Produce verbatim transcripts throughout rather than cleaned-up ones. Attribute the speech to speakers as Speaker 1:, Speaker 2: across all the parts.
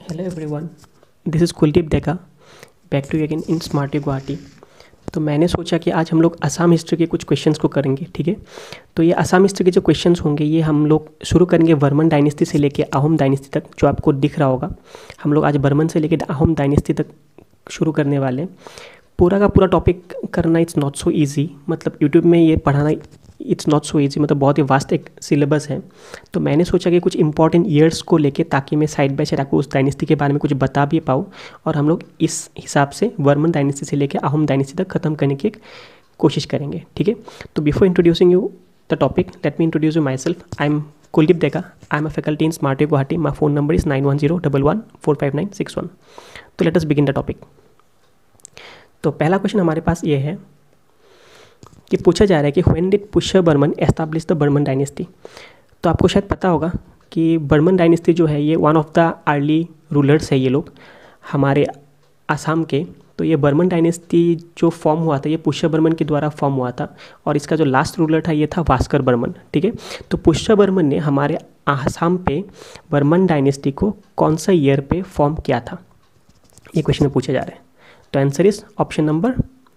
Speaker 1: Hello everyone, this is Kuldeep Deka, back to you again in smart you Guwahati. तो मैंने सोचा कि आज हम लोग असम हिस्ट्री के कुछ क्वेश्चंस को करेंगे। ठीक है, तो ये असम हिस्ट्री के जो क्वेश्चंस होंगे ये हम लोग शुरू करेंगे वर्मन डायनेस्टी से लेके अहोम डायनेस्टी तक, जो आपको दिख रहा होगा। हम लोग आज बर्मन से लेके अहोम डायनेस्टी तक शुरू करने वाले हैं। पूरा का पूरा टॉपिक करना इट्स नॉट सो ईजी, मतलब यूट्यूब में ये पढ़ाना इट्स नॉट सो ईजी, मतलब बहुत ही वास्ट एक सिलेबस है। तो मैंने सोचा कि कुछ इंपॉर्टेंट ईयर्स को लेके, ताकि मैं साइड बाय साइड आपको उस डायनेस्टी के बारे में कुछ बता भी पाऊँ और हम लोग इस हिसाब से वर्मन डायनेस्टी से लेके अहोम डायनेस्टी तक ख़त्म करने की कोशिश करेंगे। ठीक है, तो before introducing you the topic, let me introduce you myself. I am Kuldeep Deka, I am a faculty in smart you Guwahati. My phone number is nine one zero double one four five nine six one. तो let us begin the topic. तो पहला question हमारे पास ये है कि पूछा जा रहा है कि when did Pushya Varman establish the Varman dynasty. तो आपको शायद पता होगा कि बर्मन डायनेस्टी जो है ये one of the early rulers है ये लोग हमारे असम के। तो ये बर्मन डायनेस्टी जो फॉर्म हुआ था ये पुष्य बर्मन के द्वारा फॉर्म हुआ था और इसका जो लास्ट रूलर था ये था भास्कर बर्मन। ठीक है, तो पुष्य बर्मन ने हमारे असम पे बर्मन डायनेस्टी को कौन सा ईयर पे फॉर्म किया था, ये क्वेश्चन में पूछा जा रहा है। तो answer is option number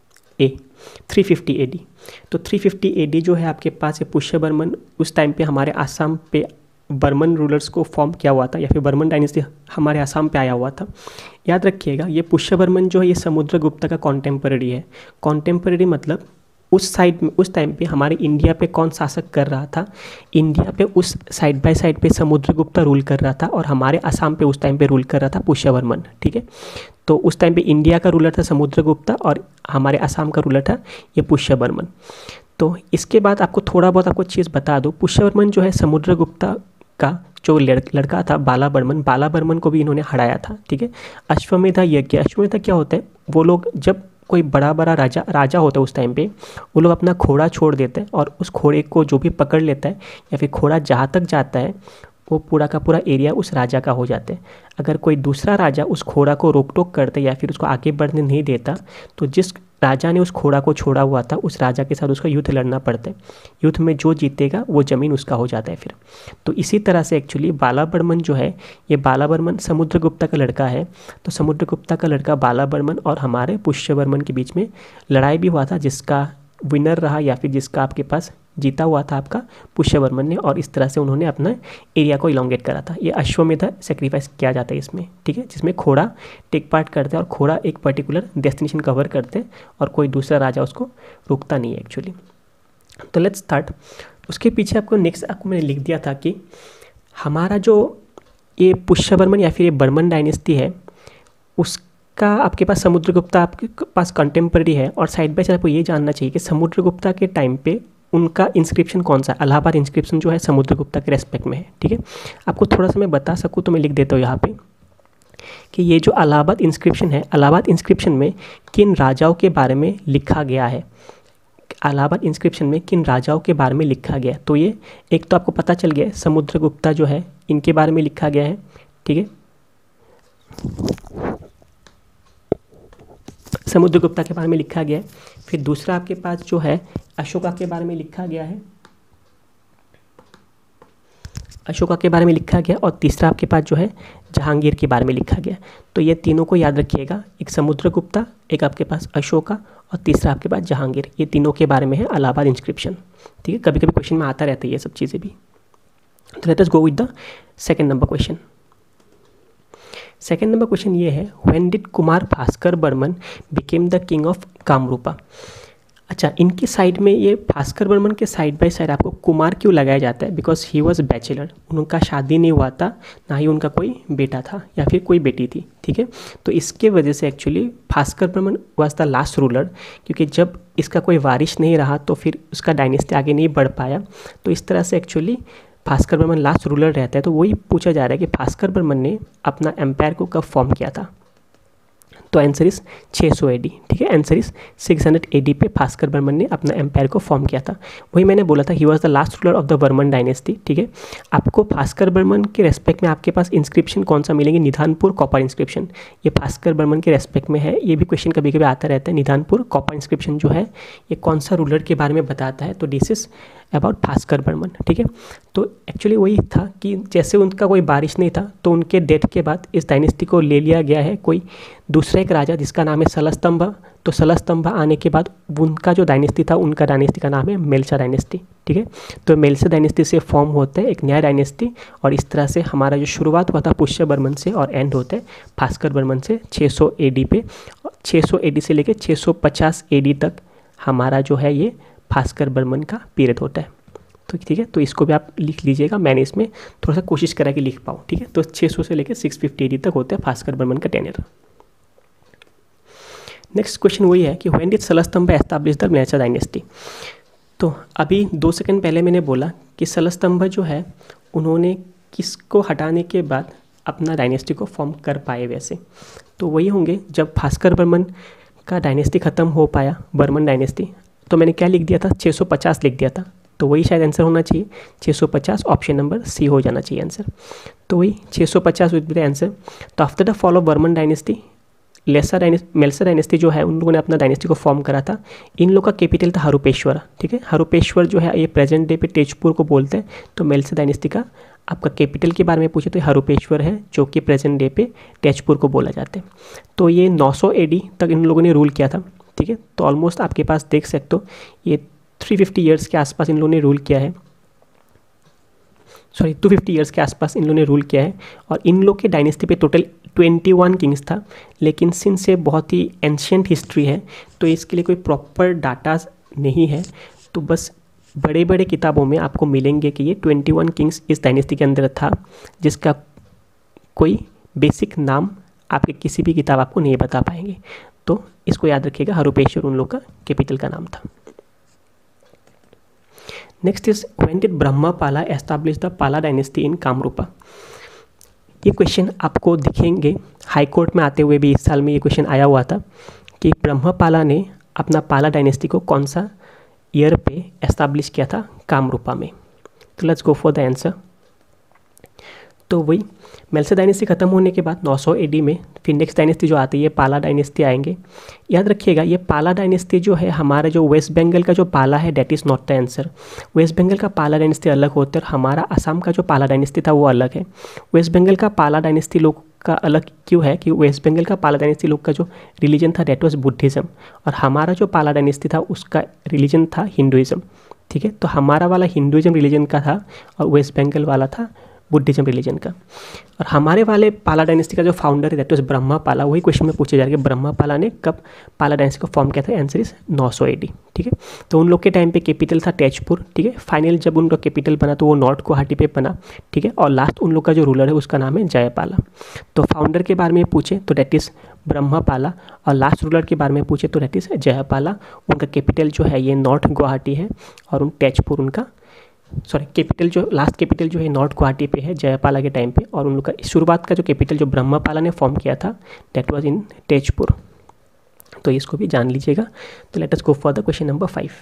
Speaker 1: A, three fifty A D. तो थ्री फिफ्टी ए डी जो है आपके पास ये पुष्य बर्मन उस टाइम पे हमारे आसाम पे बर्मन रूलर्स को फॉर्म किया हुआ था, या फिर बर्मन डायनेस्टी हमारे आसाम पे आया हुआ था। याद रखिएगा ये पुष्य बर्मन जो है ये समुद्रगुप्त का कॉन्टेम्पररी है। कॉन्टेम्पररी मतलब उस साइड में उस टाइम पे हमारे इंडिया पे कौन शासक कर रहा था, इंडिया पे उस साइड बाय साइड पे समुद्रगुप्त रूल कर रहा था और हमारे असम पे उस टाइम पे रूल कर रहा था पुष्य बर्मन। ठीक है, तो उस टाइम पे इंडिया का रूलर था समुद्रगुप्त और हमारे असम का रूलर था ये पुष्य बर्मन। तो इसके बाद आपको थोड़ा बहुत आपको चीज़ बता दूँ, पुष्य बर्मन जो है समुद्रगुप्त का जो लड़का था बाला बर्मन, बाला बर्मन को भी इन्होंने हराया था। ठीक है, अश्वमेधा यज्ञ, अश्वमेधा क्या होता है, वो लोग जब कोई बड़ा बड़ा राजा राजा होता है उस टाइम पे वो लोग अपना घोड़ा छोड़ देते हैं और उस घोड़े को जो भी पकड़ लेता है या फिर घोड़ा जहाँ तक जाता है वो पूरा का पूरा एरिया उस राजा का हो जाता है। अगर कोई दूसरा राजा उस घोड़ा को रोक टोक करता या फिर उसको आगे बढ़ने नहीं देता तो जिस राजा ने उस घोड़ा को छोड़ा हुआ था उस राजा के साथ उसका युद्ध लड़ना पड़ता है। युद्ध में जो जीतेगा वो ज़मीन उसका हो जाता है फिर। तो इसी तरह से एक्चुअली बाला बर्मन जो है ये बाला बर्मन समुद्रगुप्त का लड़का है। तो समुद्रगुप्त का लड़का बाला बर्मन और हमारे पुष्य बर्मन के बीच में लड़ाई भी हुआ था, जिसका विनर रहा या फिर जिसका आपके पास जीता हुआ था आपका पुष्य बर्मन ने, और इस तरह से उन्होंने अपना एरिया को इलोंगेट करा था। ये अश्वमेधा सेक्रीफाइस किया जाता है इसमें। ठीक है, जिसमें घोड़ा टेक पार्ट करते हैं और घोड़ा एक पर्टिकुलर डेस्टिनेशन कवर करते हैं और कोई दूसरा राजा उसको रोकता नहीं है एक्चुअली। तो लेट्स स्टार्ट। उसके पीछे आपको नेक्स्ट आपको मैंने लिख दिया था कि हमारा जो ये पुष्य बर्मन या फिर ये बर्मन डायनेस्टी है उसका आपके पास समुद्रगुप्त आपके पास कंटेम्प्रेरी है, और साइड बाय साइड आपको ये जानना चाहिए कि समुद्रगुप्त के टाइम पे उनका इंस्क्रिप्शन कौन सा, इलाहाबाद इंस्क्रिप्शन जो है समुद्रगुप्त के रेस्पेक्ट में है। ठीक है, आपको थोड़ा सा मैं बता सकूँ तो मैं लिख देता हूँ यहाँ पे कि ये जो इलाहाबाद इंस्क्रिप्शन है, इलाहाबाद इंस्क्रिप्शन में किन राजाओं के बारे में लिखा गया है, इलाहाबाद इंस्क्रिप्शन में किन राजाओं के बारे में लिखा गया है। तो ये एक तो आपको पता चल गया है समुद्रगुप्त जो है इनके बारे में लिखा गया है। ठीक है, समुद्रगुप्त के बारे में लिखा गया है। फिर दूसरा आपके पास जो है अशोका के बारे में लिखा गया है, अशोका के बारे में लिखा गया, और तीसरा आपके पास जो है जहांगीर के बारे में लिखा गया। तो ये तीनों को याद रखिएगा, एक समुद्रगुप्त, एक आपके पास अशोका और तीसरा आपके पास जहांगीर। ये तीनों के बारे में है इलाहाबाद इंस्क्रिप्शन। ठीक है, कभी कभी क्वेश्चन में आता रहता है ये सब चीज़ें भी। तो let us go with the second number question. Second number question ये है, when did Kumar Bhaskar Varman became the king of Kamarupa. अच्छा, इनकी साइड में ये भास्कर बर्मन के साइड बाय साइड आपको कुमार क्यों लगाया जाता है, बिकॉज ही वॉज बैचलर, उनका शादी नहीं हुआ था, ना ही उनका कोई बेटा था या फिर कोई बेटी थी। ठीक है, तो इसके वजह से actually Bhaskar Varman was the last ruler, क्योंकि जब इसका कोई वारिश नहीं रहा तो फिर उसका डायनेस्टी आगे नहीं बढ़ पाया। तो इस तरह से actually Bhaskar Varman last ruler रहता है। तो वही पूछा जा रहा है कि भास्कर बर्मन ने अपना एम्पायर को कब फॉर्म किया था। तो आंसर इज छः सौ ए डी। ठीक है, answer is six hundred A D पे भास्कर बर्मन ने अपना एम्पायर को फॉर्म किया था। वही मैंने बोला था he was the last ruler of the Varman dynasty. ठीक है, आपको भास्कर बर्मन के रेस्पेक्ट में आपके पास इंस्क्रिप्शन कौन सा मिलेंगे, निधानपुर कॉपर इंस्क्रिप्शन, ये भास्कर बर्मन के रेस्पेक्ट में है। ये भी क्वेश्चन कभी कभी आता रहता है, निधानपुर कॉपर इंस्क्रिप्शन जो है ये कौन सा रूलर के बारे में बताता है। तो this is about Bhaskar Varman. ठीक है, तो एक्चुअली वही था कि जैसे उनका कोई बारिश नहीं था तो उनके डेथ के बाद इस डायनेस्टी को ले लिया गया है कोई दूसरा एक राजा जिसका नाम है सलस्तंभा। तो सलस्तंभा आने के बाद उनका जो डायनेस्टी था उनका डायनेस्टी का नाम है मेल्सा डायनेस्टी, ठीक है। तो मेल्सा डायनेस्टी से फॉर्म होता है एक नया डायनेस्टी, और इस तरह से हमारा जो शुरुआत हुआ था पुष्य बर्मन से और एंड होता है भास्कर बर्मन से छः सौ ए डी पे। छः सौ ए डी से लेकर छः सौ पचास ए डी तक हमारा जो है ये भास्कर बर्मन का पीरियड होता है। तो ठीक है, तो इसको भी आप लिख लीजिएगा, मैंने इसमें थोड़ा सा कोशिश करा कि लिख पाऊँ, ठीक है। तो छः सौ से लेकर छह सौ पचास एडी तक होता है भास्कर बर्मन का टेन्योर। नेक्स्ट क्वेश्चन वही है कि when did Salastambha establish the Mlechchha dynasty. तो अभी दो सेकंड पहले मैंने बोला कि सलस्तंभा जो है उन्होंने किसको हटाने के बाद अपना डायनेस्टी को फॉर्म कर पाए, वैसे तो वही होंगे जब भास्कर बर्मन का डायनेस्टी ख़त्म हो पाया, बर्मन डायनेस्टी। तो मैंने क्या लिख दिया था, छः सौ पचास लिख दिया था, तो वही शायद आंसर होना चाहिए छः सौ पचास, ऑप्शन नंबर सी हो जाना चाहिए आंसर। तो वही छः सौ पचास विद द आंसर। तो after the fall of Varman dynasty Mlechchha dynasty Mlechchha dynasty जो है उन लोगों ने अपना डायनेस्टी को फॉर्म करा था। इन लोग का कैपिटल था हरुपेश्वर, ठीक है। हरुपेश्वर जो है ये प्रेजेंट डे पे तेजपुर को बोलते हैं। तो मेल्सा डायनेस्टी का आपका कैपिटल के बारे में पूछे तो हरुपेश्वर है, जो कि प्रेजेंट डे पे तेजपुर को बोला जाता है। तो ये नौ सौ ए डी तक इन लोगों ने रूल किया था, ठीक है। तो ऑलमोस्ट आपके पास देख सकते हो ये तीन सौ पचास ईयर्स के आसपास इन लोगों ने रूल किया है, सॉरी दो सौ पचास ईयर्स के आसपास इन लोगों ने रूल किया है। और इन लोग के डायनेस्टी पे टोटल इक्कीस किंग्स था, लेकिन सिंस ये बहुत ही एंशियंट हिस्ट्री है तो इसके लिए कोई प्रॉपर डाटा नहीं है। तो बस बड़े बड़े किताबों में आपको मिलेंगे कि ये इक्कीस किंग्स इस डायनेस्टी के अंदर था, जिसका कोई बेसिक नाम आपके किसी भी किताब आपको नहीं बता पाएंगे। तो इसको याद रखिएगा, हरुपेश्वर उन लोग का कैपिटल का नाम था। Next is when did Brahmapala establish the Pala dynasty in Kamarupa. ये क्वेश्चन आपको दिखेंगे हाई कोर्ट में आते हुए भी, इस साल में ये क्वेश्चन आया हुआ था कि ब्रह्मपाला ने अपना पाला डायनेस्टी को कौन सा ईयर पे एस्टैब्लिश किया था कामरूपा में। तो let's go for the answer. तो वही मेल्सा डायनेस्टी खत्म होने के बाद नौ सौ ए डी में फिर नेक्स्ट डायनेस्टी जो आती है ये पाला डायनेस्टी आएंगे। याद रखिएगा ये पाला डायनेस्टी जो है हमारा जो वेस्ट बंगाल का जो पाला है that is not the answer. West Bengal का पाला डायनेस्टी अलग होता है और हमारा असम का जो पाला डायनेस्टी था वो अलग है। वेस्ट बंगाल का पाला डायनेस्टी लोग का अलग क्यों है कि वेस्ट बंगाल का पाला डायनेस्टी लोग का जो रिलीजन था डेट वॉज बुद्धिज़्म, और हमारा जो पाला डायनेस्टी था उसका रिलीजन था हिंदुइज़्म, ठीक है। तो हमारा वाला हिंदुइज़्म रिलीजन का था और वेस्ट बंगाल वाला था बुद्धिज्म रिलीजन का। और हमारे वाले पाला डायनेस्टी का जो फाउंडर है दैट वाज ब्रह्मपाला। वही क्वेश्चन में पूछे जा रहे हैं कि ब्रह्मपाला ने कब पाला डायनेस्टी को फॉर्म किया था, आंसर इज नौ सौ ए डी, ठीक है। तो उन लोग के टाइम पे कैपिटल था तेजपुर, ठीक है। फाइनल जब उनका कैपिटल बना तो वो नॉर्थ गुवाहाटी पे बना, ठीक है। और लास्ट उन लोग का जो रूलर है उसका नाम है जयपाला। तो फाउंडर के बारे में पूछे तो डेट इज़ ब्रह्मपाला, और लास्ट रूलर के बारे में पूछे तो डेट इज़ जयपाला। उनका कैपिटल जो है ये नॉर्थ गुवाहाटी है और उन तेजपुर उनका सॉरी कैपिटल जो लास्ट कैपिटल जो है नॉर्थ गुवाहाटी पे है जयपाला के टाइम पे। और उन लोग का शुरुआत का जो कैपिटल जो ब्रह्मपाला ने फॉर्म किया था दैट वाज इन तेजपुर। तो इसको भी जान लीजिएगा। तो let us go for the question number five.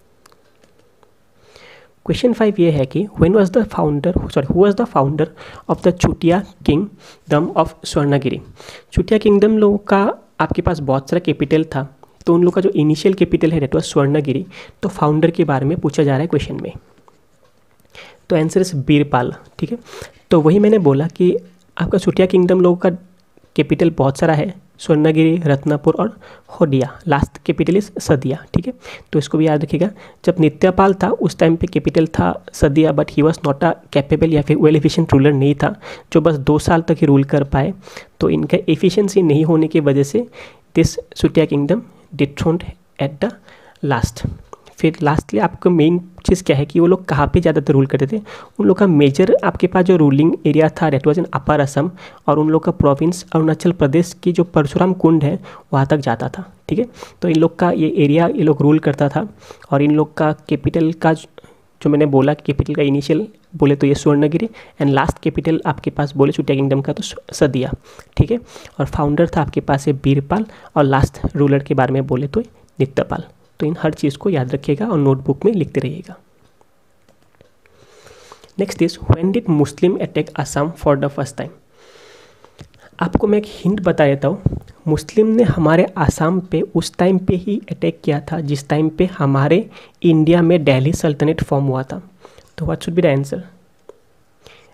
Speaker 1: Question five ये है कि when was the founder sorry who was the founder of the Chutiya kingdom of Swarnagiri. Chutiya kingdom लोगों का आपके पास बहुत सारा कैपिटल था, तो उन लोग का जो इनिशियल कैपिटल है दैट वाज स्वर्णगिरी। तो फाउंडर के बारे में पूछा जा रहा है क्वेश्चन में। तो आंसर इज बीरपाल, ठीक है। तो वही मैंने बोला कि आपका चुटिया किंगडम लोगों का कैपिटल बहुत सारा है, स्वर्णगिरी, रत्नापुर और Hodia. Last capital is Sadiya, ठीक है। तो इसको भी याद रखिएगा। जब नित्यपाल था उस टाइम पे कैपिटल था Sadiya, but he was not a capable या फिर वेल एफिशिएंट रूलर नहीं था, जो बस दो साल तक ही रूल कर पाए। तो इनका एफिशिएंसी नहीं होने की वजह से this Chutiya kingdom dethroned at the last. फिर लास्टली आपको मेन चीज़ क्या है कि वो लोग कहाँ पे ज़्यादातर रूल करते थे। उन लोग का मेजर आपके पास जो रूलिंग एरिया था that was in upper Assam, और उन लोग का प्रोविंस अरुणाचल प्रदेश की जो परशुराम कुंड है वहाँ तक जाता था, ठीक है। तो इन लोग का ये एरिया ये लोग रूल करता था। और इन लोग का कैपिटल का जो मैंने बोला कैपिटल का इनिशियल बोले तो ये स्वर्णगिरी, एंड लास्ट कैपिटल आपके पास बोले चुटिया किंगडम का तो सदिया, ठीक है। और फाउंडर था आपके पास है बीरपाल, और लास्ट रूलर के बारे में बोले तो नित्यपाल। तो इन हर चीज़ को याद रखिएगा और नोटबुक में लिखते रहिएगा। Next is when did Muslim attack Assam for the first time. आपको मैं एक हिंट बता देता हूँ। मुस्लिम ने हमारे आसाम पे उस टाइम पे ही अटैक किया था जिस टाइम पे हमारे इंडिया में दिल्ली सल्तनत फॉर्म हुआ था। तो what should be the answer.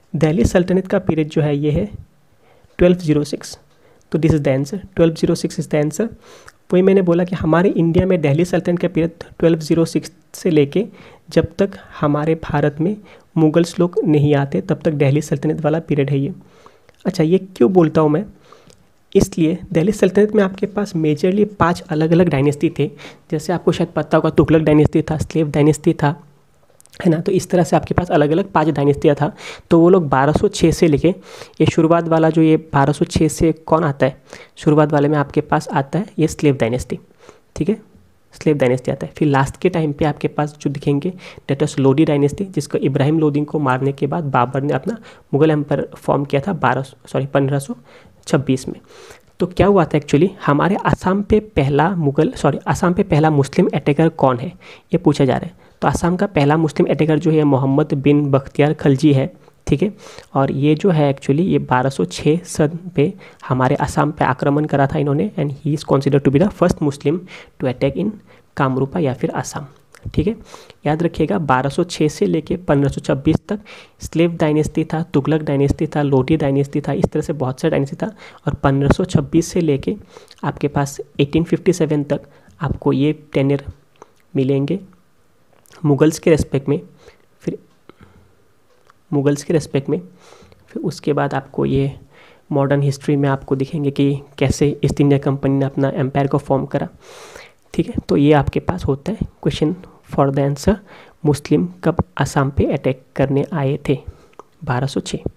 Speaker 1: Delhi सल्तनत का पीरियड जो है ये है ट्वेल्व ज़ीरो सिक्स, तो this is the answer, twelve zero six is the answer. वही मैंने बोला कि हमारे इंडिया में दिल्ली सल्तनत का पीरियड ट्वेल्व ज़ीरो सिक्स से लेके जब तक हमारे भारत में मुगल्स लोग नहीं आते तब तक दिल्ली सल्तनत वाला पीरियड है ये। अच्छा, ये क्यों बोलता हूँ मैं, इसलिए दिल्ली सल्तनत में आपके पास मेजरली पांच अलग अलग डायनेस्टी थे। जैसे आपको शायद पता होगा तुगलक डायनेस्टी था, स्लेव डायनेस्टी था, है ना। तो इस तरह से आपके पास अलग अलग पांच डायनेस्टियाँ था। तो वो लोग बारह सौ छह से लेके ये शुरुआत वाला जो ये बारह सौ छह से कौन आता है, शुरुआत वाले में आपके पास आता है ये स्लेव डायनेस्टी, ठीक है, स्लेव डायनेस्टी आता है। फिर लास्ट के टाइम पे आपके पास जो दिखेंगे डेट ऑफ लोधी डायनेस्टी, जिसको इब्राहिम लोदी को मारने के बाद बाबर ने अपना मुगल एम्पायर फॉर्म किया था बारह सॉरी पंद्रह सौ छब्बीस में। तो क्या हुआ था एक्चुअली, हमारे आसाम पे पहला मुगल सॉरी आसाम पे पहला मुस्लिम अटैकर कौन है ये पूछा जा रहा है। तो आसाम का पहला मुस्लिम अटैकर जो है मोहम्मद बिन बख्तियार खलजी है, ठीक है। और ये जो है एक्चुअली ये बारह सौ छह सन पे हमारे आसाम पे आक्रमण करा था इन्होंने, and he is consider to be the first Muslim to attack in Kamarupa या फिर आसाम, ठीक है। याद रखिएगा बारह सौ छह से लेके पंद्रह सौ छब्बीस तक स्लेव डायनेस्टी था, तुगलक डायनेस्टी था, लोधी डायनेस्टी था, इस तरह से बहुत सारे डायनेस्टी था। और पंद्रह सौ छब्बीस से लेके आपके पास अठारह सौ सत्तावन तक आपको ये टेनर मिलेंगे मुगल्स के रेस्पेक्ट में, फिर मुगल्स के रेस्पेक्ट में फिर उसके बाद आपको ये मॉडर्न हिस्ट्री में आपको दिखेंगे कि कैसे ईस्ट इंडिया कंपनी ने अपना एम्पायर को फॉर्म करा, ठीक है। तो ये आपके पास होता है question for the answer, Muslim कब आसाम पे अटैक करने आए थे, बारह सौ छह।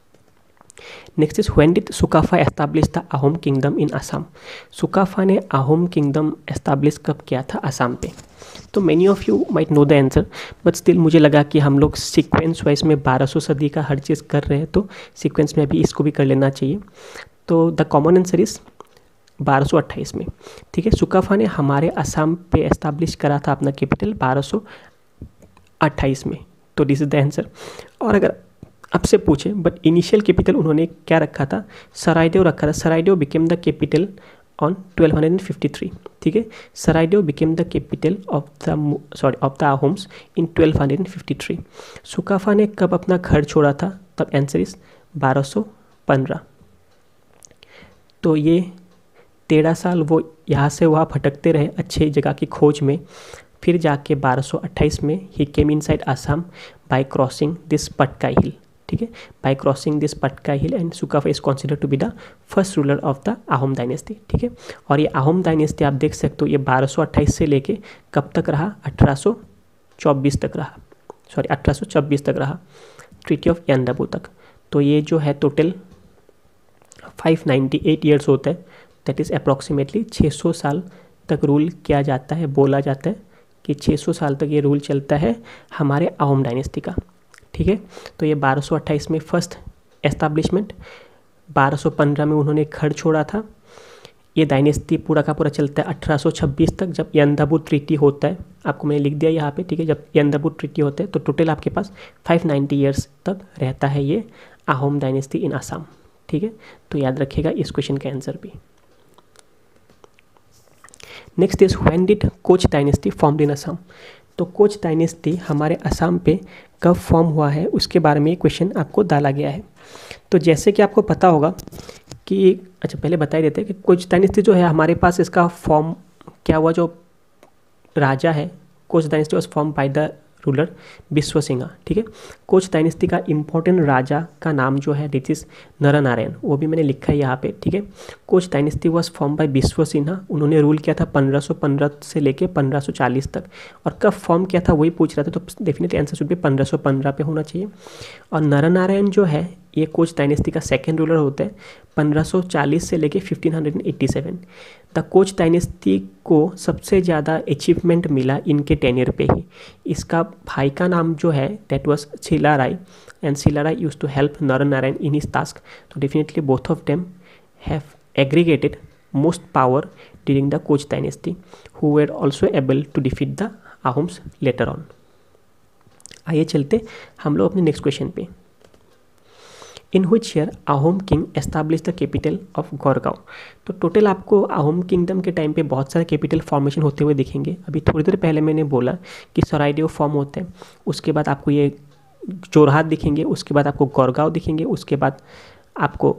Speaker 1: Next is when did Sukaphaa establish the Ahom kingdom in Assam. Sukaphaa ने अहोम किंगडम एस्टैब्लिश कब किया था आसाम पे। तो many of you might know the answer, but still मुझे लगा कि हम लोग सीक्वेंस वाइज में बारह सौ सदी का हर चीज़ कर रहे हैं, तो सीक्वेंस में भी इसको भी कर लेना चाहिए। तो द कॉमन आंसर इज बारह सौ अट्ठाईस में, ठीक है। सुकाफा ने हमारे असम पे एस्टैब्लिश करा था अपना कैपिटल बारह सौ अट्ठाईस में, तो दिस इज द आंसर। और अगर आपसे पूछे बट इनिशियल कैपिटल उन्होंने क्या रखा था, सरायदेव रखा था। Charaideo became the capital on twelve fifty three, ठीक है। Charaideo became the capital of the sorry of the Ahoms in twelve fifty three. Sukaphaa ने कब अपना घर छोड़ा था, तब आंसर इज बारह सौ पंद्रह। तो ये तेरह साल वो यहाँ से वहाँ भटकते रहे अच्छे जगह की खोज में, फिर जाके बारह सौ अट्ठाईस में he came inside Assam by crossing this Patkai hill, ठीक है, by crossing this Patkai hill, and Sukaphaa is consider to be the first ruler of the Ahom dynasty, ठीक है। और ये अहोम डायनेस्टी आप देख सकते हो ये बारह सौ अट्ठाईस से लेके कब तक रहा, अठारह सौ चौबीस तक रहा, सॉरी अठारह सौ छब्बीस तक रहा, ट्रीटी ऑफ यंदाबू तक। तो ये जो है total five ninety eight years होता है, दैट इज़ अप्रॉक्सीमेटली छः सौ साल तक रूल किया जाता है। बोला जाता है कि छः सौ साल तक ये रूल चलता है हमारे अहोम डायनेस्टी का, ठीक है। तो ये बारह सौ अट्ठाईस में फर्स्ट एस्टैब्लिशमेंट, बारह सौ पंद्रह में उन्होंने घर छोड़ा था। ये डायनेस्टी पूरा का पूरा चलता है अठारह सौ छब्बीस तक, जब यंदाबू ट्रीटी होता है, आपको मैंने लिख दिया यहाँ पे, ठीक है। जब यंदाबू ट्रीटी होता है तो टोटल आपके पास फाइव नाइन्टी ईयर्स तक रहता है ये अहोम डायनेस्टी इन आसाम, ठीक है। तो याद रखिएगा इस क्वेश्चन का आंसर भी। Next is when did Koch dynasty formed in Assam. तो कोच डायनेस्टी हमारे असम पे कब फॉर्म हुआ है उसके बारे में क्वेश्चन आपको डाला गया है। तो जैसे कि आपको पता होगा कि अच्छा पहले बता ही देते हैं कि कोच डायनेस्टी जो है हमारे पास इसका फॉर्म क्या हुआ, जो राजा है Koch dynasty was form by the ruler Vishwasingha, ठीक है। कोच डायनेस्टी का इंपॉर्टेंट राजा का नाम जो है दिस इज नरनारायण, वो भी मैंने लिखा है यहाँ पे, ठीक है। Koch dynasty was form by Vishwasingha, उन्होंने रूल किया था पंद्रह सौ पंद्रह से लेके पंद्रह सौ चालीस तक। और कब फॉर्म किया था वही पूछ रहा था, तो डेफिनेटली आंसर शुड भी पंद्रह सौ पंद्रह पे होना चाहिए। और नरनारायण जो है ये कोच डायनेस्टी का सेकेंड रूलर होता है पंद्रह सौ चालीस से लेके fifteen eighty seven. The Koch dynasty को सबसे ज़्यादा अचीवमेंट मिला इनके टेन्योर पे ही। इसका भाई का नाम जो है that was Chilarai, and Chilarai used to help Naranarayan in his task. तो definitely both of them have aggregated most power during the Koch dynasty, who were also able to defeat the Ahoms later on. आइए चलते हम लोग अपने नेक्स्ट क्वेश्चन पे। In which year Ahom king establish the capital of Garhgaon. तो total आपको Ahom kingdom के time पे बहुत सारे कैपिटल फॉर्मेशन होते हुए दिखेंगे। अभी थोड़ी देर पहले मैंने बोला कि सरायदेव फॉर्म होते हैं, उसके बाद आपको ये जोरहाट दिखेंगे, उसके बाद आपको गौरगांव दिखेंगे, उसके बाद आपको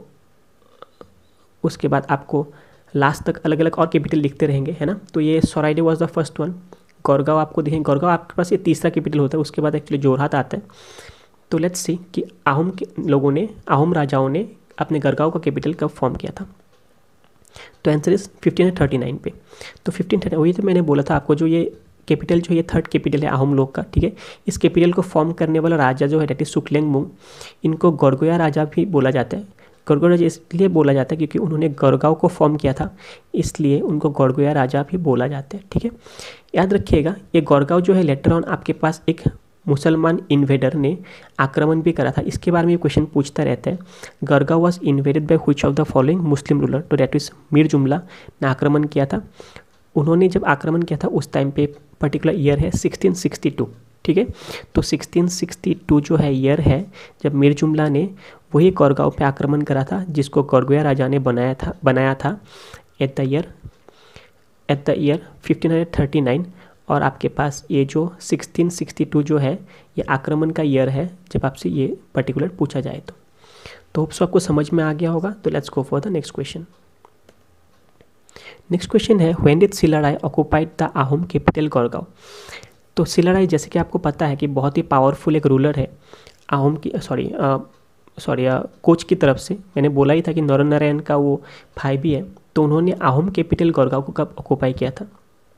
Speaker 1: उसके बाद आपको लास्ट तक अलग अलग और कैपिटल दिखते रहेंगे, है ना। तो ये Charaideo was the first one. Garhgaon आपको दिखेंगे, गौरगांव आपके पास ये तीसरा कैपिटल होता है, उसके बाद एक्चुअली जोरहाट आता है। तो लेट्स सी कि आहम के लोगों ने, आहम राजाओं ने अपने गढ़गांव का कैपिटल कब फॉर्म किया था। तो answer is fifteen thirty nine पे। तो फिफ्टीन थर्टी वही तो मैंने बोला था आपको, जो ये कैपिटल जो ये थर्ड कैपिटल है आहम लोग का, ठीक है। इस कैपिटल को फॉर्म करने वाला राजा जो है डेट इज सुक्लेंगमुंग, इनको गौरगोया राजा भी बोला जाता है। गौरगोया राजा इसलिए बोला जाता है क्योंकि उन्होंने गढ़गांव को फॉर्म किया था, इसलिए उनको गौरगोया राजा भी बोला जाता है, ठीक है। याद रखिएगा ये गौरगांव जो है लेटर ऑन आपके पास एक मुसलमान इन्वेडर ने आक्रमण भी करा था, इसके बारे में क्वेश्चन पूछता रहता है। Garhgaon was invaded by which of the following Muslim ruler, तो डेट इज मीर जुमला ने आक्रमण किया था। उन्होंने जब आक्रमण किया था उस टाइम पे पर्टिकुलर ईयर है सिक्सटीन सिक्सटी टू, ठीक है। तो सिक्सटीन सिक्सटी टू जो है ईयर है जब मीर जुमला ने वही गौरगांव पे आक्रमण करा था जिसको गौरगोया राजा ने बनाया था बनाया था at the year at the year fifteen thirty nine. और आपके पास ये जो सिक्सटीन सिक्सटी टू जो है ये आक्रमण का ईयर है जब आपसे ये पर्टिकुलर पूछा जाए। तो तो होप्स आपको समझ में आ गया होगा। तो let's go for the next question. Next question है when did Chilarai occupied the Ahom capital Garhgaon. तो सिलाराय जैसे कि आपको पता है कि बहुत ही पावरफुल एक रूलर है आहम की, सॉरी सॉरी कोच की तरफ से। मैंने बोला ही था कि नरनारायण का वो भाई भी है। तो उन्होंने आहम कैपिटल गौरगांव को कब ऑक्युपाई किया था।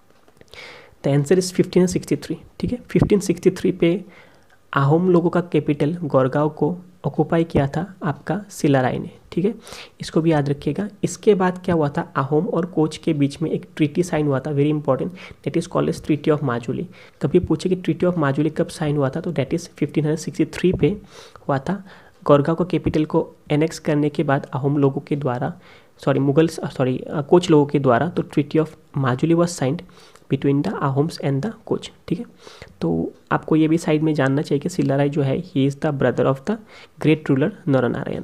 Speaker 1: The answer is fifteen sixty three, ठीक है। फिफ्टीन सिक्सटी थ्री पे आहम लोगों का कैपिटल गौरगांव को ऑक्युपाई किया था आपका सिलाराय ने, ठीक है। इसको भी याद रखिएगा। इसके बाद क्या हुआ था, आहम और कोच के बीच में एक ट्रीटी साइन हुआ था, very important, that is called as treaty of Majuli. कभी पूछे कि ट्रीटी ऑफ माजुली कब साइन हुआ था, तो that is fifteen sixty three पे हुआ था। गौरगांव को कैपिटल को एनेक्स करने के बाद आहम लोगों के द्वारा, सॉरी मुगल्स सॉरी कोच लोगों के द्वारा, तो treaty of Majuli was signed between the Ahoms and the Koch, ठीक है। तो आपको ये भी साइड में जानना चाहिए कि सिलाराय जो है he is the brother of the great ruler Naranarayan.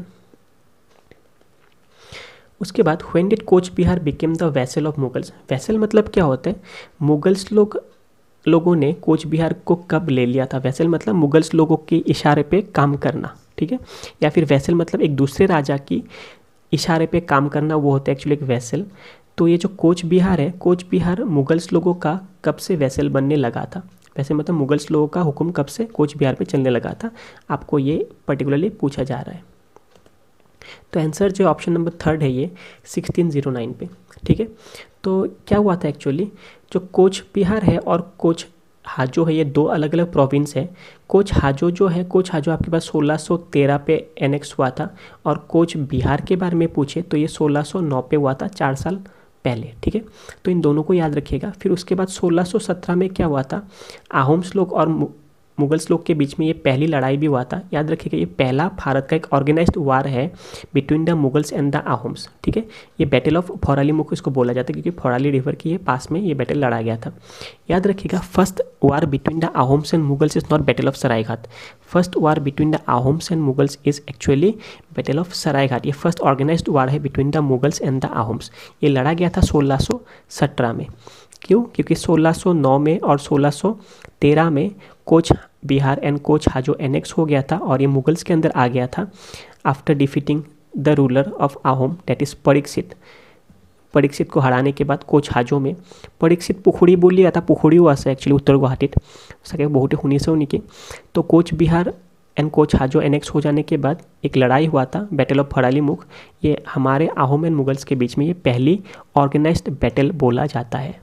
Speaker 1: उसके बाद when did Koch Behar became the vassal of Mughals. Vassal मतलब क्या होता है, मुगल्स लोग लोगों ने कोच बिहार को कब ले लिया था। वैसल मतलब मुगल्स लोगों के इशारे पे काम करना, ठीक है। या फिर वैसल मतलब एक दूसरे राजा की इशारे पे काम करना, वो होता है एक्चुअली एक वैसल। तो ये जो कोच बिहार है, कोच बिहार मुगल्स लोगों का कब से वैसल बनने लगा था। वैसे मतलब मुगल्स लोगों का हुक्म कब से कोच बिहार पे चलने लगा था, आपको ये पर्टिकुलरली पूछा जा रहा है। तो आंसर जो ऑप्शन नंबर थर्ड है ये सिक्सटीन ज़ीरो नाइन पे, ठीक है। तो क्या हुआ था एक्चुअली, जो कोच बिहार है और कोच हाजो है, ये दो अलग अलग प्रोविंस है। कोच हाजो जो है, कोच हाजो आपके पास सोलह सौ तेरह पे एनेक्स हुआ था, और कोच बिहार के बारे में पूछे तो ये सोलह सौ नौ पे हुआ था, चार साल पहले, ठीक है। तो इन दोनों को याद रखिएगा। फिर उसके बाद सोलह सौ सत्रह में क्या हुआ था, आहम्स लोग और मुगल्स लोग के बीच में ये पहली लड़ाई भी हुआ था। याद रखिएगा ये पहला भारत का एक ऑर्गेनाइज्ड वार है between the Mughals and the Ahoms, ठीक है। ये बैटल ऑफ फौराली मुख इसको बोला जाता है क्योंकि फौराली रिवर के ये पास में ये बैटल लड़ा गया था। याद रखिएगा first war between the Ahoms and Mughals is not battle of Saraighat. First war between the Ahoms and Mughals is actually battle of Saraighat. ये फर्स्ट ऑर्गेनाइज्ड वार है between the Mughals and the Ahoms. ये लड़ा गया था सोलह सौ सत्रह में। क्यों? क्योंकि सोलह सौ नौ में और सोलह सौ तेरह में कोच बिहार एंड कोच हाजो एनेक्स हो गया था और ये मुगल्स के अंदर आ गया था after defeating the ruler of Ahom that is Parikshit. Parikshit को हराने के बाद कोच हाजो में परीक्षित पुखुड़ी बोल लिया था, पुखुड़ी हुआ से एक्चुअली उत्तर गुवाहाटी सके बहुत हुनी से उन्हीं के। तो कोच बिहार एंड कोच हाजो एनेक्स हो जाने के बाद एक लड़ाई हुआ था बैटल ऑफ फराली मुख। ये हमारे आहम एंड मुगल्स के बीच में ये पहली ऑर्गेनाइज्ड बैटल बोला जाता है।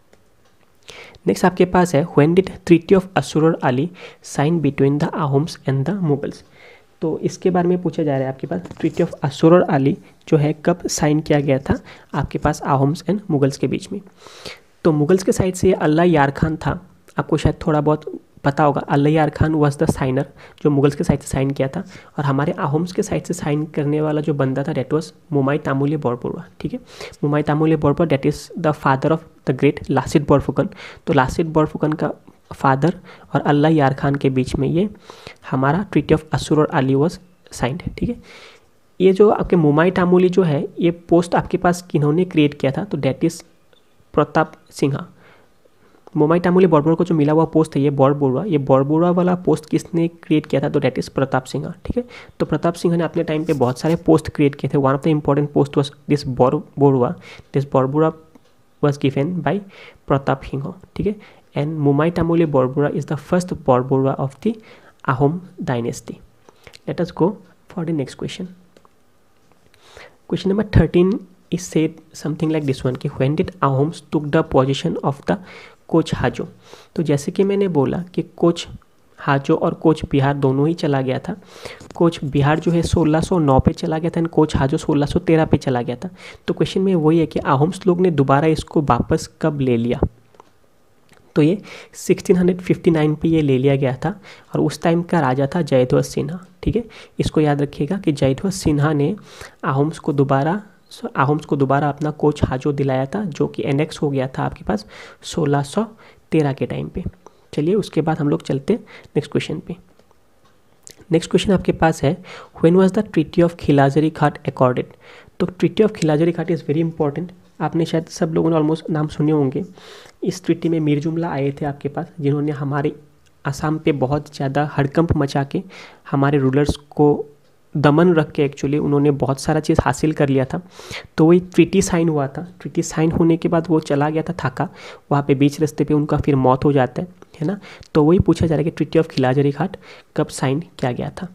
Speaker 1: नेक्स्ट आपके पास है when did treaty of Asurar Ali sign between the Ahoms and the Mughals. तो इसके बारे में पूछा जा रहा है आपके पास ट्रीटी ऑफ असुर अली जो है कब साइन किया गया था आपके पास आहम्स एंड मुगल्स के बीच में। तो मुगल्स के साइड से अल्लाह यार खान था, आपको शायद थोड़ा बहुत पता होगा। Allah Yar Khan was the signer जो मुगल्स के साइड से साइन किया था, और हमारे आहम्स के साइड से साइन करने वाला जो बंदा था डेट वॉज मुमाई तामुली बोरपुरा, ठीक है। Momai Tamuli Borbarua that is the father of the great Lachit Borphukan. तो लासित बोरफुकन का फादर और अल्लाह यार खान के बीच में ये हमारा treaty of Asurar Ali was signed, ठीक है। ये जो आपके मुमाई तामुली जो है ये पोस्ट आपके पास किन्होंने क्रिएट किया था, तो डेट इज़ प्रताप सिन्हा, मोमाई तामुली बॉर्बोरा को जो मिला हुआ पोस्ट है ये बॉर्बोरा, ये बॉर्बोरा वाला पोस्ट किसने क्रिएट किया था, तो डेट इज़ प्रताप सिंह। ठीक है, तो प्रताप सिंह ने अपने टाइम पे बहुत सारे पोस्ट क्रिएट किए थे। One of the important post was this Borbarua, this Borbarua was given by Pratap Singh. ठीक है, and Momai Tamuli Borbarua is the first Borbarua of the Ahom dynasty. Let us go for the next question. Question number thirteen is said something like this one कि when did Ahoms took the position of the Koch Hajo. तो जैसे कि मैंने बोला कि coach हाजो और coach Bihar दोनों ही चला गया था। कोच बिहार जो है सोलह सौ नौ पे चला गया था एंड कोच हाजो सोलह सौ तेरह पे चला गया था। तो क्वेश्चन में वही है कि आहोम्स लोग ने दोबारा इसको वापस कब ले लिया। तो ये सोलह सौ उनसठ पे ये ले लिया गया था और उस टाइम का राजा था जयध्वज सिन्हा। ठीक है, इसको याद रखिएगा कि जयध्वज सिन्हा ने आहोम्स को दोबारा आहोम्स को दोबारा अपना कोच हाजो दिलाया था, जो कि एनेक्स हो गया था आपके पास सोलह सौ तेरह के टाइम पे। चलिए उसके बाद हम लोग चलते नेक्स्ट क्वेश्चन पे। नेक्स्ट क्वेश्चन आपके पास है when was the treaty of Ghilajhari Ghat accorded. तो treaty of Ghilajhari Ghat is very important, आपने शायद सब लोगों ने ऑलमोस्ट नाम सुने होंगे। इस ट्रीटी में मीर जुमला आए थे आपके पास, जिन्होंने हमारे असम पे बहुत ज़्यादा हड़कंप मचा के हमारे रूलर्स को दमन रख के एक्चुअली उन्होंने बहुत सारा चीज़ हासिल कर लिया था। तो वही ट्रीटी साइन हुआ था। ट्रीटी साइन होने के बाद वो चला गया था थाका, वहाँ पे बीच रास्ते पे उनका फिर मौत हो जाता है है ना। तो वही पूछा जा रहा है कि ट्रीटी ऑफ खिलाजरी घाट कब साइन किया गया था।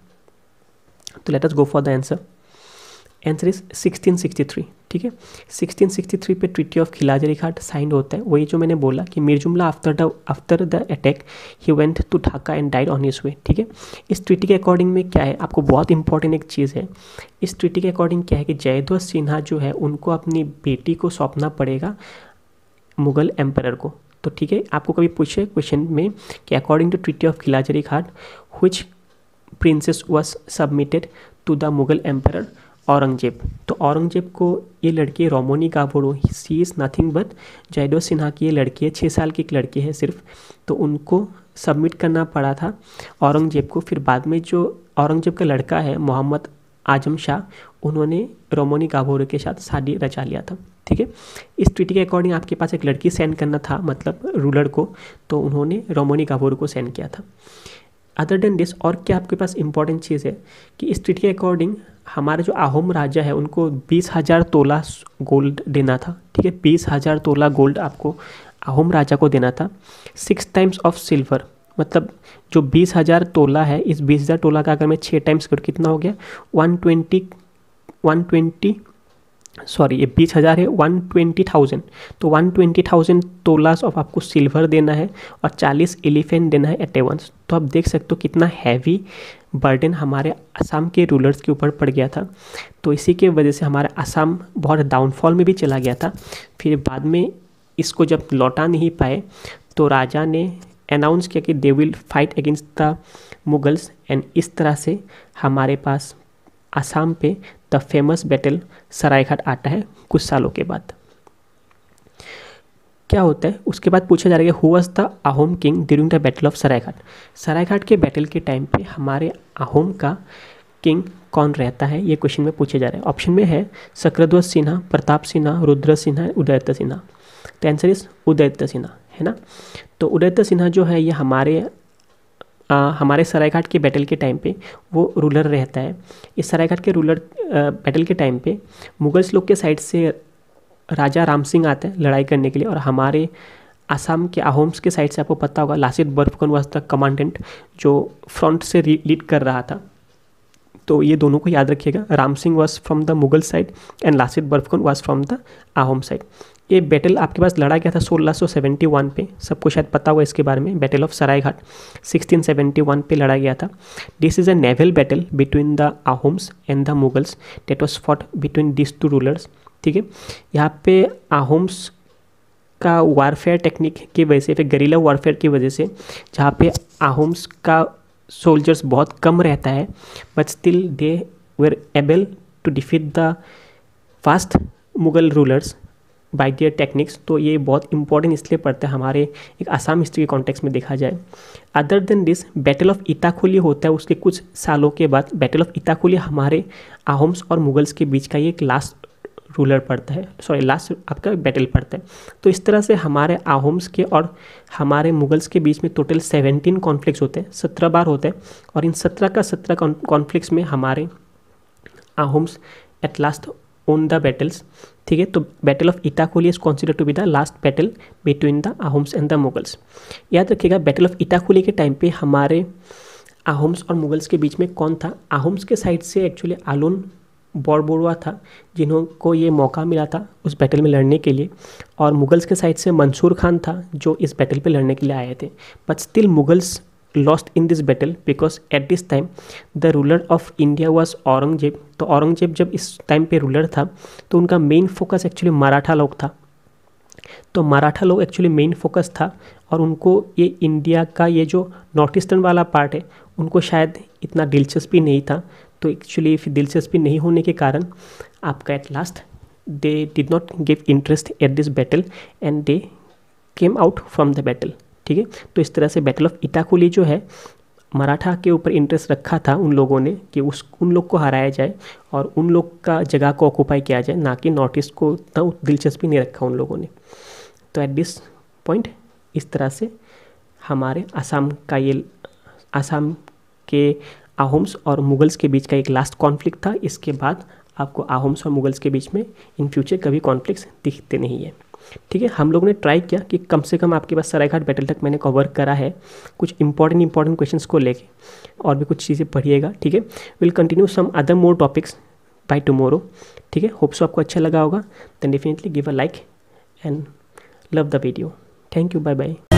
Speaker 1: तो let us go for the answer. Answer is sixteen sixty three. ठीक है, सिक्सटीन सिक्सटी थ्री पे treaty of Ghilajhari Ghat sign होता है। वही जो मैंने बोला कि Mir Jumla after the after the attack he went to Dhaka and died on his way. ठीक है, इस ट्रीटी के अकॉर्डिंग में क्या है, आपको बहुत इंपॉर्टेंट एक चीज़ है। इस ट्रीटी के अकॉर्डिंग क्या है कि जयध्वज सिन्हा जो है उनको अपनी बेटी को सौंपना पड़ेगा मुगल एम्परर को। तो ठीक है, आपको कभी पूछे क्वेश्चन में कि according to treaty of Ghilajhari Ghat which princess was submitted to the Mughal emperor Aurangzeb. तो औरंगजेब को ये लड़की Ramani Gabharu, she is nothing but Jayadhwaj Singha की ये लड़की है, छः साल की एक लड़की है सिर्फ। तो उनको सबमिट करना पड़ा था औरंगजेब को। फिर बाद में जो औरंगजेब का लड़का है मोहम्मद आजम शाह, उन्होंने रोमोनी काबोरो के साथ शादी रचा लिया था। ठीक है, इस ट्रीटी के अकॉर्डिंग आपके पास एक लड़की सेंड करना था, मतलब रूलर को, तो उन्होंने रोमोनी काबोरो को सेंड किया था। अदर देन दिस और क्या आपके पास इंपॉर्टेंट चीज़ है कि इस ट्रीटी के अकॉर्डिंग हमारे जो आहोम राजा है उनको बीस हज़ार तोला गोल्ड देना था। ठीक है, बीस हज़ार तोला गोल्ड आपको आहोम राजा को देना था। सिक्स टाइम्स ऑफ सिल्वर, मतलब जो बीस हज़ार तोला है, इस बीस हज़ार तोला का अगर मैं छः टाइम्स करूँ कितना हो गया, one twenty one twenty sorry ये बीस हज़ार है, वन ट्वेंटी थाउजेंड। तो one twenty thousand tolas of आपको सिल्वर देना है और चालीस एलिफेंट देना है एट वंस। तो आप देख सकते हो कितना हैवी बर्डन हमारे असम के रूलर्स के ऊपर पड़ गया था। तो इसी के वजह से हमारा असम बहुत डाउनफॉल में भी चला गया था। फिर बाद में इसको जब लौटा नहीं पाए तो राजा ने अनाउंस किया कि they will fight against the Mughals, and इस तरह से हमारे पास असम पे द फेमस बैटल सरायघाट आता है कुछ सालों के बाद। क्या होता है उसके बाद पूछा जा रहा है who was the Ahom king during the battle of Saraighat. Saraighat के बैटल के टाइम पे हमारे आहोम का किंग कौन रहता है, ये क्वेश्चन में पूछे जा रहे हैं। ऑप्शन में है सक्राध्वज सिन्हा, प्रताप सिन्हा, रुद्र सिन्हा, उदयत सिन्हा। तो आंसर इज उदयत सिन्हा, है ना। तो उदयत सिन्हा जो है ये हमारे आ, हमारे सरायघाट के बैटल के टाइम पे वो रूलर रहता है। इस सरायघाट के रूलर बैटल के टाइम पे मुगल्स लोग के साइड से राजा राम सिंह आते हैं लड़ाई करने के लिए, और हमारे असम के आहोम्स के साइड से आपको पता होगा Lachit Borphukan was the commandant जो फ्रंट से लीड कर रहा था। तो ये दोनों को याद रखिएगा, Ram Singh was from the Mughal side and Lachit Borphukan was from the Ahom side. ये बैटल आपके पास लड़ा गया था सोलह सौ इकहत्तर पे, सबको शायद पता हुआ इसके बारे में। बैटल ऑफ सरायघाट सोलह सौ इकहत्तर पे लड़ा गया था। This is a naval battle between the Ahoms and the Mughals that was fought between this two rulers. ठीक है, यहाँ पे आहोम्स का वारफेयर टेक्निक की वजह से, फिर गरीला वारफेयर की वजह से, जहाँ पे आहोम्स का सोल्जर्स बहुत कम रहता है, but still they were able to defeat the fast Mughal rulers by their techniques. तो ये बहुत इंपॉर्टेंट इसलिए पड़ता है हमारे एक आसाम हिस्ट्री के कॉन्टेक्स्ट में देखा जाए। Other than this battle of Itakhuli होता है उसके कुछ सालों के बाद। बैटल ऑफ इताखुली हमारे आहोम्स और मुगल्स के बीच का ये एक लास्ट रूलर पड़ता है, सॉरी लास्ट आपका बैटल पड़ता है। तो इस तरह से हमारे आहोम्स के और हमारे मुगल्स के बीच में टोटल सेवेंटीन कॉन्फ्लिक्ट्स होते हैं, सत्रह बार होते हैं, और इन सत्रह का सत्रह कॉन्फ्लिक्ट्स में हमारे Ahoms at last won the battles, ठीक है। तो battle of Itakhuli is consider to be the last battle between the Ahoms and the Mughals. याद रखिएगा, बैटल ऑफ इटाखोली के टाइम पे हमारे आहोम्स और मुगल्स के बीच में कौन था? आहोम्स के साइड से एक्चुअली आलोन बोरबोरवा था, जिन्होंने ये मौका मिला था उस बैटल में लड़ने के लिए, और मुगल्स के साइड से मंसूर खान था जो इस बैटल पे लड़ने के लिए आए थे। But still Mughals lost in this battle because at this time the ruler of India was Aurangzeb. तो औरंगजेब जब इस टाइम पे रूलर था तो उनका मेन फोकस एक्चुअली मराठा लोग था, तो मराठा लोग एक्चुअली मेन फोकस था, और उनको ये इंडिया का ये जो नॉर्थ ईस्टर्न वाला पार्ट है उनको शायद इतना दिलचस्पी नहीं था। तो एक्चुअली दिलचस्पी नहीं होने के कारण आपका at last they did not give interest at this battle and they came out from the battle, ठीक है। तो इस तरह से बैटल ऑफ इटाखोली जो है, मराठा के ऊपर इंटरेस्ट रखा था उन लोगों ने कि उस उन लोग को हराया जाए और उन लोग का जगह को ऑक्यूपाई किया जाए, ना कि नॉर्थ ईस्ट को उतना दिलचस्पी नहीं रखा उन लोगों ने। तो एट दिस पॉइंट इस तरह से हमारे असम का ये असम के आहोम्स और मुगल्स के बीच का एक लास्ट कॉन्फ्लिक्ट था। इसके बाद आपको आहोम्स और मुगल्स के बीच में इन फ्यूचर कभी कॉन्फ्लिक्ट्स दिखते नहीं है, ठीक है। हम लोगों ने ट्राई किया कि कम से कम आपके पास सरायघाट बैटल तक मैंने कवर करा है, कुछ इंपॉर्टेंट इंपॉर्टेंट क्वेश्चंस को लेके, और भी कुछ चीज़ें पढ़िएगा, ठीक है। Will continue some other more topics by tomorrow, ठीक है। होप सो आपको अच्छा लगा होगा। Then definitely give a like and love the video. Thank you, bye bye.